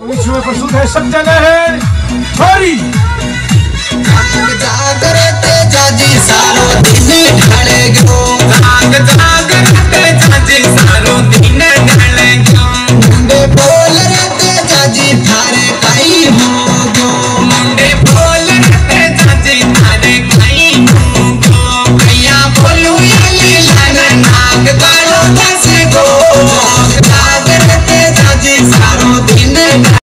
बीच में प्रस्तुत है सत्याग्रह है छोरी जागरते जाजी सारो दिन ढले गयो जागरते जाजी सारो दिन ढले गयो मुंडे बोल